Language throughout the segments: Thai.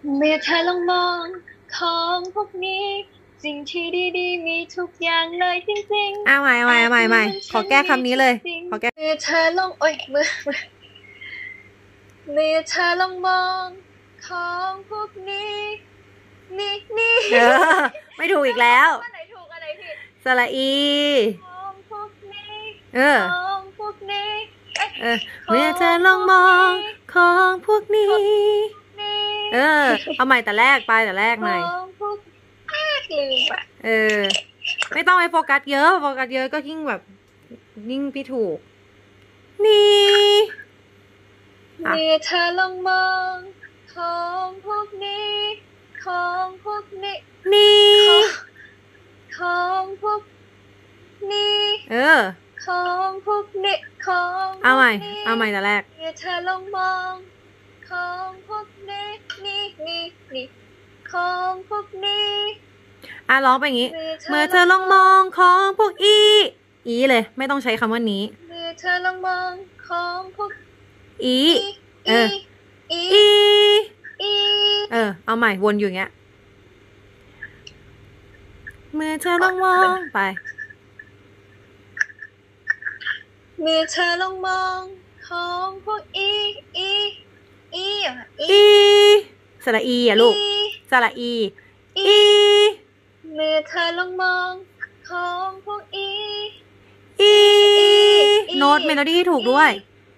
เมื่อเธอลองมองของพวกนี้สิ่งที่ดีๆมีทุกอย่างเลยจริงๆเอาใหม่ขอแก้คำนี้เลยขอแก้เมื่อเธอลองเมื่อเธอลองมองของพวกนี้นี่ไม่ถูกอีกแล้วอันไหนถูกอันไหนผิดสระอีของพวกนี้ของพวกนี้เมื่อเธอลองมองของพวกนี้เอาใหม่แต่แรกใหม่ไม่ต้องไปโฟกัสเยอะก็ยิ่งแบบยิ่งพี่ถูกนี่เมื่อเธอลองมองของพวกนี้ของพวกนี้ของพวกนี้ของพวกนี้ของเอาใหม่แต่แรกเมื่อเธอลองมองของพวกนี้นี่ของพวกนี้ร้องไปอย่างนี้เมื่อเธอลองมองของพวกอีเลยไม่ต้องใช้คำว่านี้เมื่อเธอลองมองของพวกเอาใหม่วนอยู่อย่างเงี้ยเมื่อเธอลองมองไปเมื่อเธอลองมองของพวกสระอีลูกสระอีเมื่อเธอลองมองของพวกโน้ตเมโลดี้ถูกด้วย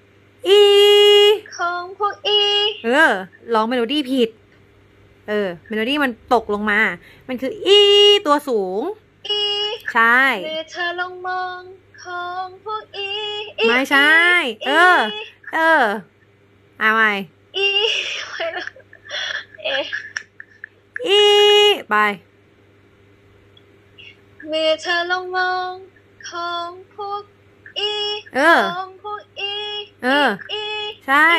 ของพวกร้องเมโลดี้ผิดเมโลดี้มันตกลงมามันคือตัวสูงใช่เมื่อเธอลองมองของพวกไม่ใช่เอาใหม่ไปเมื่อเธอลองมองของพวกของพวกใช่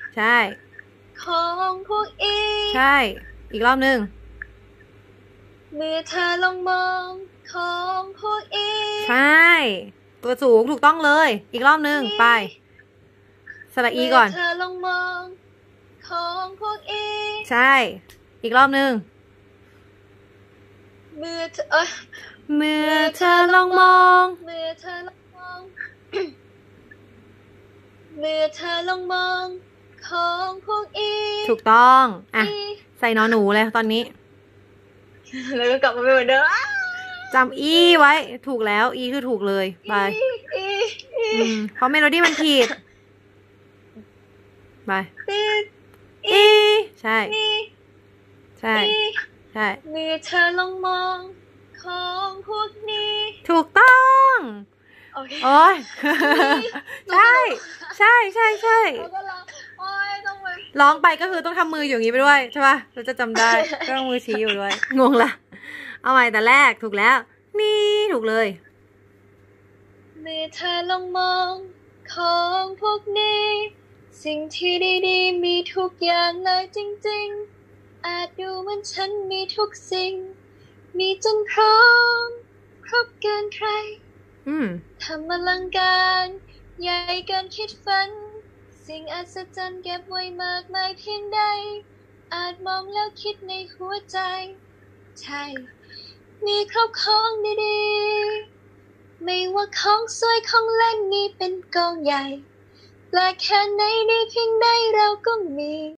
ของพวกใช่อีกรอบนึงเมื่อเธอลองมองของพวกใช่ตัวสูงถูกต้องเลยอีกรอบนึงไปสระอีก่อนเมื่อเธอลองมองของพวกใช่อีกรอบนึงเมื่อเธอลองมองเมื่อเธอลองมองเมื่อเธอลองมองของพวกถูกต้องใส่นอหนูเลยตอนนี้แล้วก็กลับมาเป็นเหมือนเดิมจำไว้ถูกแล้วคือถูกเลยไปเพราะเมโลดี้มันผิดไปใช่เมื่อเธอลองมองของพวกนี้ถูกต้องโอ้ยใช่ร้องไปก็คือต้องทำมืออย่างนี้ไปด้วยใช่ป่ะเราจะจำได้ก็ต้องมือชี้อยู่ด้วยงงละเอาใหม่แต่แรกถูกแล้วนี่ถูกเลยเมื่อเธอลองมองของพวกนี้สิ่งที่ดีๆมีทุกอย่างเลยจริงๆอาจดูเหมือนฉันมีทุกสิ่งมีจนพร้อมครบเกินใครทำอลังการใหญ่เกินคิดฝันสิ่งอัศจรรย์เก็บไว้มากมายเพียงใดอาจมองแล้วคิดในหัวใจใช่มีครบของดีๆไม่ว่าของสวยของเล่นมีเป็นกองใหญ่และแค่ไหนดีเพียงใดเราก็มี